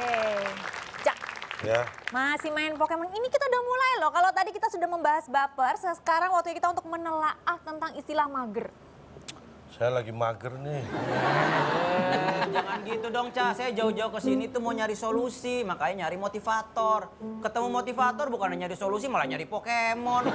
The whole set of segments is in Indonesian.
Cak, Ya. masih main Pokemon. Ini kita udah mulai loh. Kalau tadi kita sudah membahas baper, sekarang waktunya kita untuk menelaah tentang istilah mager. Saya lagi mager nih. Jangan gitu dong, Ca. Saya jauh-jauh ke sini tuh mau nyari solusi, makanya nyari motivator. Ketemu motivator bukan nyari solusi, malah nyari Pokemon.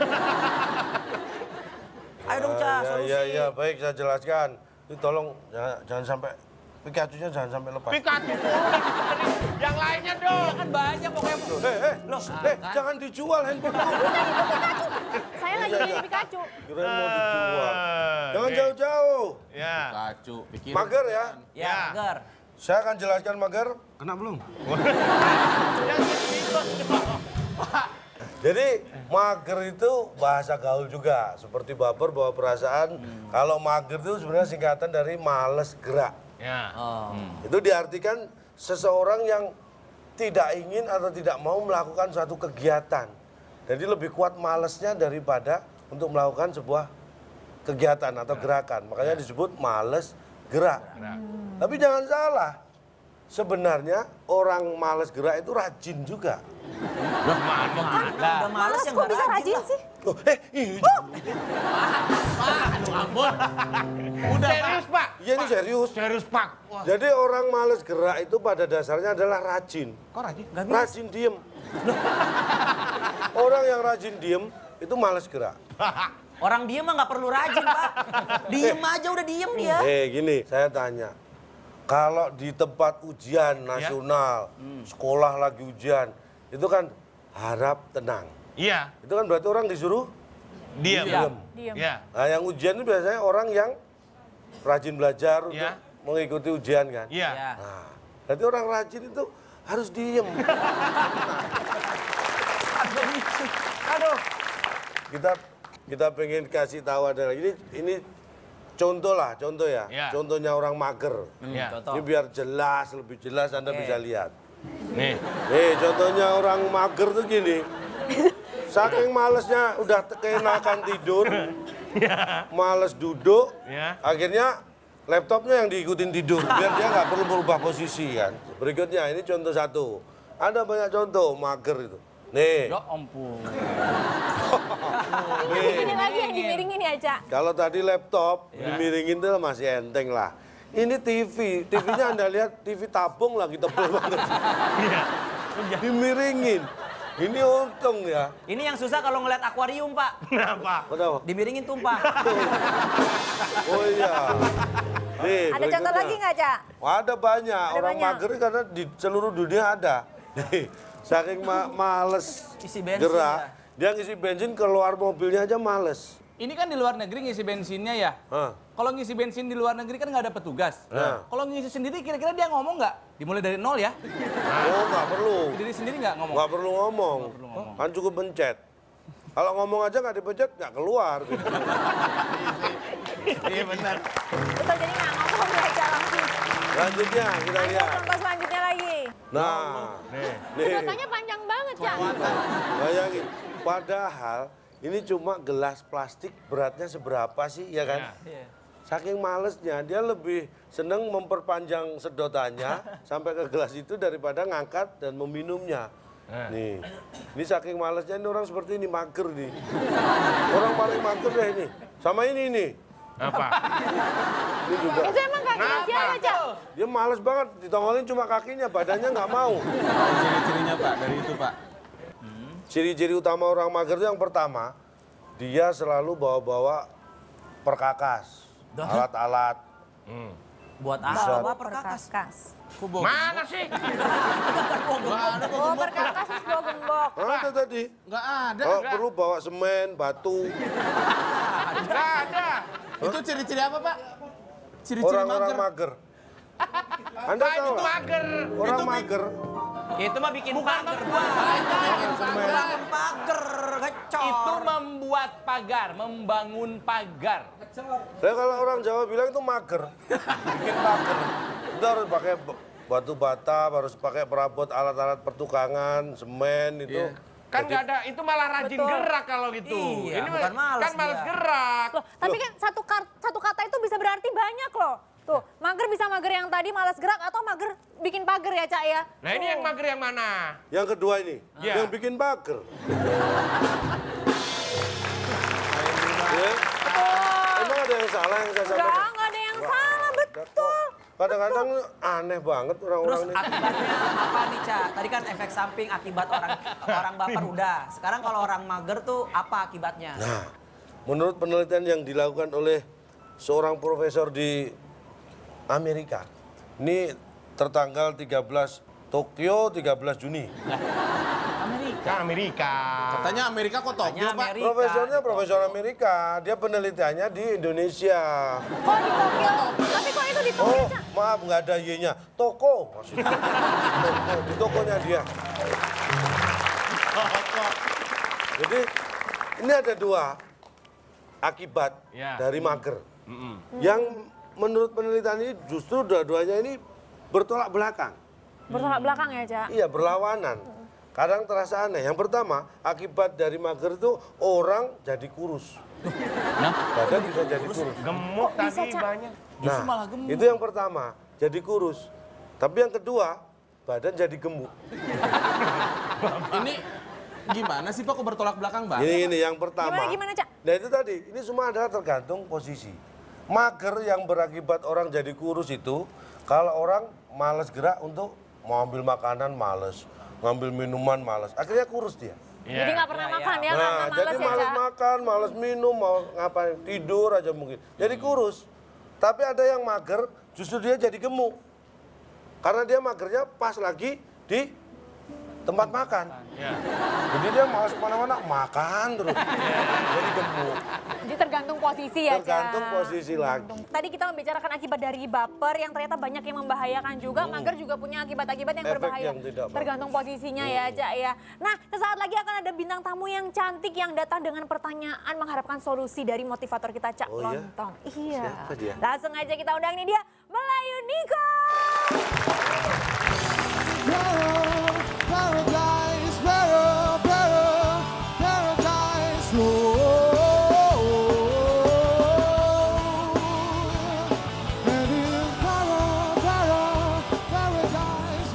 Ayo dong, Ca, solusi. Iya, baik saya jelaskan. Ini tolong jangan sampai Pikachu-nya jangan sampai lepas. Pikachu yang lainnya dong. Kan banyak Pokemon. Jangan dijual handphone. Saya lagi jadi Pikachu. Kirain mau dijual. Jangan jauh-jauh. Ya. Pikachu, pikirin. Mager ya. Ya, Mager. Saya akan jelaskan mager. Kena belum? Jadi mager itu bahasa gaul juga. Seperti baper bawa perasaan. Kalau mager itu sebenarnya singkatan dari males gerak. Ya. Itu diartikan seseorang yang tidak ingin atau tidak mau melakukan suatu kegiatan. Jadi lebih kuat malesnya daripada untuk melakukan sebuah kegiatan atau gerakan. Makanya disebut males gerak. Tapi jangan salah. Sebenarnya orang males gerak itu rajin juga. Udah males yang Kok nggak bisa rajin rajin lah. sih? Loh, ini. Aduh ampun. Udah, Serius, Pak? Iya ini serius. Serius, Pak. Wah. Jadi orang males gerak itu pada dasarnya adalah rajin. Kok rajin? Rajin diem. Orang yang rajin diem itu males gerak. Orang diem mah nggak perlu rajin, Pak. Diem aja udah diem dia. Gini, saya tanya. Kalau di tempat ujian nasional, sekolah lagi ujian, itu kan harap tenang. Iya. Itu kan berarti orang disuruh Diam. diem. Diam. Ya. Nah, yang ujian itu biasanya orang yang rajin belajar untuk Iya. mengikuti ujian kan. Iya. Ya. Nah, berarti orang rajin itu harus diem. Aduh. Kita pengen kasih tahu adalah ini contoh ya. Iya. Contohnya orang mager. Iya. Contoh. Ini biar jelas, lebih jelas Anda Oke. bisa lihat. Nih. Nih, contohnya orang mager tuh gini. Saking malesnya udah keenakan tidur, males duduk, Ya. akhirnya laptopnya yang diikutin tidur biar dia nggak perlu berubah posisi kan. Berikutnya ini contoh satu. Ada banyak contoh mager itu. Nih, ya ampun. Ini lagi yang dimiringin ya, Cak. kalau tadi laptop dimiringin tuh masih enteng lah. Ini TV, TV-nya Anda lihat TV tabung lagi tebel banget. Dimiringin. Ini untung ya. Ini yang susah kalau ngeliat akuarium, Pak. Kenapa? Kenapa? Dimiringin tumpah. Oh iya. Nih, Ada contoh berikutnya. lagi nggak, Cak? Ada banyak. Ada Orang banyak. mager karena di seluruh dunia ada. Nih, saking males Isi bensin gerak, dia ngisi bensin keluar mobilnya aja males. Ini kan di luar negeri ngisi bensinnya ya. Hah. Kalau ngisi bensin di luar negeri kan nggak ada petugas. Nah. Kalau ngisi sendiri kira-kira dia ngomong nggak? Dimulai dari nol ya? Oh, nggak perlu. Diri sendiri nggak ngomong? Nggak perlu ngomong. Kan cukup pencet. Kalau ngomong aja nggak dipencet, nggak keluar. Gitu. Iya benar. Betul, jadi nggak ngomong ya, Cak, langsung. Selanjutnya kita Ada lihat. contoh selanjutnya lagi. Nah, nih. Contohnya panjang banget, Cak. Bayangin, padahal ini cuma gelas plastik beratnya seberapa sih, ya kan? Iya. Saking malesnya, dia lebih seneng memperpanjang sedotannya sampai ke gelas itu daripada ngangkat dan meminumnya. Nih, ini saking malesnya ini orang seperti ini, mager nih. Orang paling mager deh ini. Sama ini nih. Apa? Ini juga. Itu emang kakinya siapa, Cak? Dia males banget, ditongolin cuma kakinya, badannya nggak mau. Ciri-cirinya Pak, dari itu Pak. Ciri-ciri utama orang mager itu yang pertama, dia selalu bawa-bawa perkakas, alat-alat. Buat Bisa. apa perkakas? Perkakas. Mana sih? Oh, perkakas terus bawa gembok. Ada tadi. Nggak ada. Oh, perlu bawa semen, batu. Enggak ada. Itu ciri-ciri apa Pak? Ciri-ciri Orang-orang mager. mager. Anda Pak, tahu itu nggak? mager. Orang mager. Itu mah bikin pagar, Pak. Bangun pagar, ngecor. Itu membuat pagar, membangun pagar. Saya kalau orang Jawa bilang itu mager. Bikin pager. Itu harus pakai batu bata, harus pakai perabot alat-alat pertukangan, semen itu. Kan nggak ada, itu malah rajin Betul. gerak kalau gitu. Iya, Ini bukan males kan males dia. gerak. Loh, tapi kan satu kata itu bisa berarti banyak loh. Tuh, mager bisa mager yang tadi malas gerak atau mager bikin pagar ya, Cak ya? Nah ini yang mager yang mana? Yang kedua ini, Iya. yang bikin pagar. Ya. Emang ada yang salah yang saya sampaikan? Enggak ada yang salah, betul. Kadang-kadang aneh banget Terus orang-orang ini. akibatnya apa nih, Ca? Tadi kan efek samping akibat orang baper udah. Sekarang kalau orang mager tuh apa akibatnya? Nah, menurut penelitian yang dilakukan oleh seorang profesor di Amerika, ini tertanggal 13 Tokyo 13 Juni. Kan Amerika. Katanya Amerika kok Tokyo, Katanya Pak? Amerika. Profesornya profesor Amerika, dia penelitiannya di Indonesia. Kok di Tokyo? Tapi kok itu di Tokyo, Oh, Cak? maaf nggak ada Y-nya. Toko maksudnya. Toko, di tokonya dia. Jadi ini ada dua akibat Ya. dari mager. Yang menurut penelitian ini justru dua-duanya ini bertolak belakang. Bertolak belakang ya, Cak? Iya, berlawanan. Kadang terasa aneh. Yang pertama, akibat dari mager itu orang jadi kurus. Badan bisa jadi kurus. Gemuk Kok bisa, tadi Cak? banyak. Justru Nah, malah gemuk. itu yang pertama, jadi kurus. Tapi yang kedua, badan jadi gemuk. Ini gimana sih Pak kok bertolak belakang banget? Ini yang pertama. Gimana, Cak? Nah itu tadi, ini semua adalah tergantung posisi. Mager yang berakibat orang jadi kurus itu, kalau orang malas gerak untuk mau ambil makanan malas, ngambil minuman malas, akhirnya kurus dia. Jadi nggak pernah makan ya, Nah, karena jadi malas ya, malas Cak? makan, malas minum, mau ngapain, tidur aja mungkin. Jadi kurus. Tapi ada yang mager, justru dia jadi gemuk. Karena dia magernya pas lagi di tempat makan. Jadi dia malas kemana-mana, makan terus. Jadi gemuk. Jadi tergantung posisi ya, Cak? Tergantung posisi lagi. Tadi kita membicarakan akibat dari baper yang ternyata banyak yang membahayakan juga. Mager juga punya akibat-akibat yang Efek berbahaya. yang tidak bagus. Tergantung posisinya ya, Cak ya. Nah, sesaat lagi akan ada bintang tamu yang cantik yang datang dengan pertanyaan mengharapkan solusi dari motivator kita, Cak Oh, iya? Lontong. Iya. Siapa dia? Langsung aja kita undang ini dia, Melayu Niko. Paradise, paradise, and in paradise,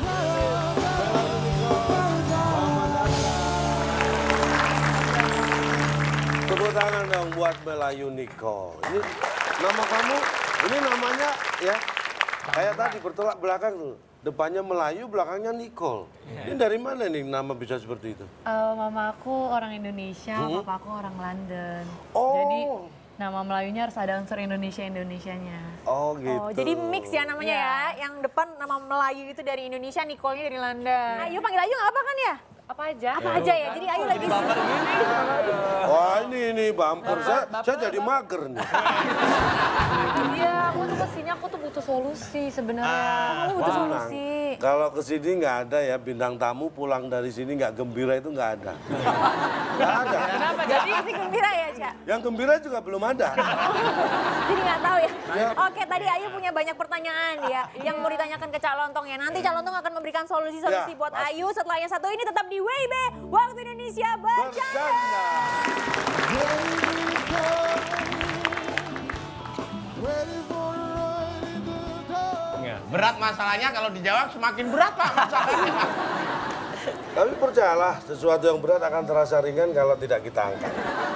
Tepuk tangan dong buat Melayu Niko. Ini nama kamu, ini namanya ya kayak tadi bertolak belakang tuh. Depannya Melayu, belakangnya Nicole. Ini dari mana nih nama bisa seperti itu? Mama aku orang Indonesia, papa aku orang London. Oh. Jadi nama Melayunya harus ada unsur Indonesia-Indonesianya. Oh gitu. Oh, jadi mix ya namanya ya. Yang depan nama Melayu itu dari Indonesia, Nicole-nya dari London. Ayu panggil Ayu nggak apa kan ya? Apa aja? Apa aja ya? Jadi Ayu lagi Wah ini bumper, saya jadi mager nih. Iya, aku tuh kesini aku tuh butuh solusi sebenarnya. Kamu butuh Tenang. solusi. Kalau kesini nggak ada ya bintang tamu pulang dari sini nggak gembira itu nggak ada. Nggak ada. Kenapa? Jadi masih gembira ya, Cak? Yang gembira juga belum ada. Jadi nggak tahu ya. Oke, tadi Ayu punya banyak pertanyaan ya yang mau ditanyakan ke Cak Lontong ya. Nanti Cak Lontong akan memberikan solusi-solusi Ya, buat pasti. Ayu. Setelah yang satu ini tetap di WIB Waktu Indonesia Bercanda. Berat masalahnya kalau dijawab semakin berat Pak masalahnya. Tapi percayalah sesuatu yang berat akan terasa ringan kalau tidak kita angkat.